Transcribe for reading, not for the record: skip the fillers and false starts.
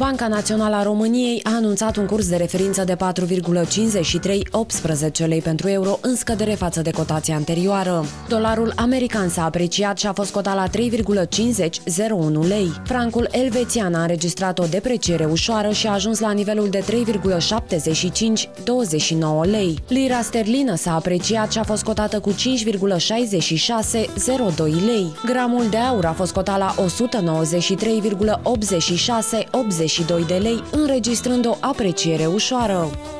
Banca Națională a României a anunțat un curs de referință de 4,5318 lei pentru euro, în scădere față de cotația anterioară. Dolarul american s-a apreciat și a fost cotat la 3,5001 lei. Francul elvețian a înregistrat o depreciere ușoară și a ajuns la nivelul de 3,7529 lei. Lira sterlină s-a apreciat și a fost cotată cu 5,6602 lei. Gramul de aur a fost cotat la 193,8682 de lei, înregistrând o apreciere ușoară.